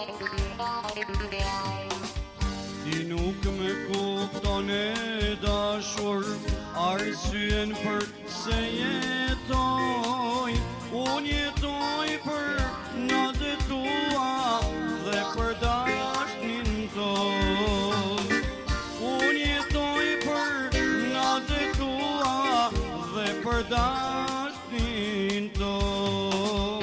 Ti nuk me kupton e dashur arsyen për se jetoj. Unë jetoj për natët tua dhe për dashnin ton. Unë jetoj për natët tua dhe për dashnin ton.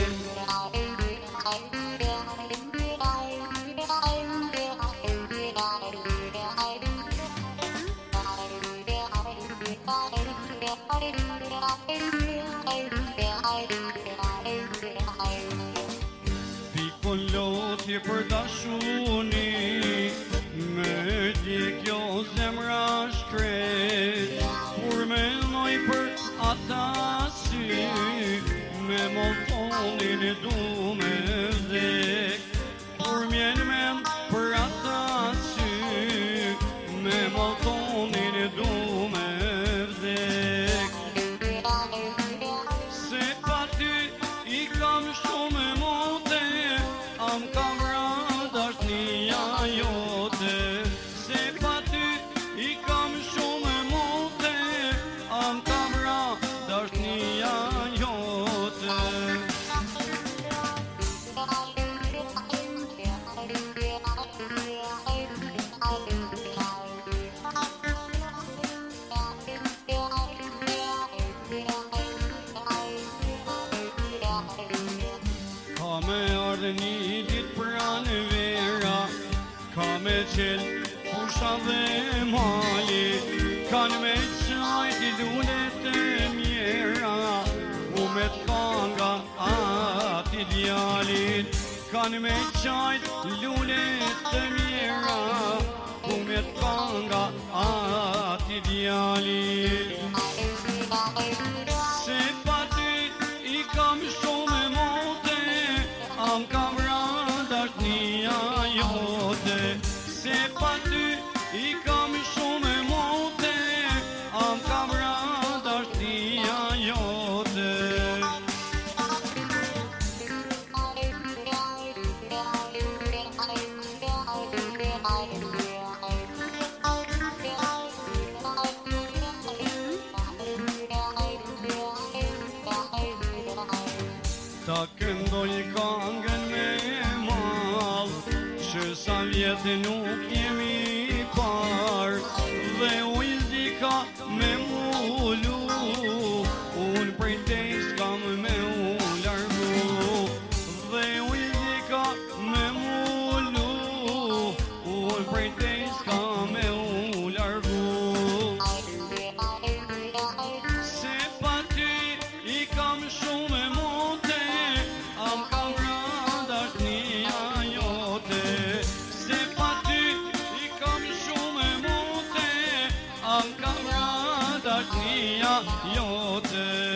Pikon lotje për dashuni, me ti kjo zemra shkret. Kur menoj për ata sy, me motonin e du me vdek. Kur mjen men për ata sy, me motonin e du me vdek. Se pa ty i kam shumë mote, am kam radasht një jote. Se pa ty i kam shumë mote, am kam radasht një jote. Ka me ardhe një dit pranë vera, ka me qenë fusha dhe mali, kanë me qajt i lullet e mjera, u me t'kanga ati djalit. Kanë me qajt lullet e mjera, u me t'kanga ati djalit. Se pa ty i kam shumë mote, am kam radasht një jote. Se pa ty i kam shumë mote, am kam radasht një jote. Ta këndoj kangën me mal, që sa vjetë nuk jemi par, dhe ujzika me mullu, unë prej te s'kam me u largu. Dhe ujzika me mullu, unë prej te s'kam me u largu. Se pa ty i kam shumë mote, am kam radasht një jote. Se pa ty i kam shumë mote, am kam radasht një jote.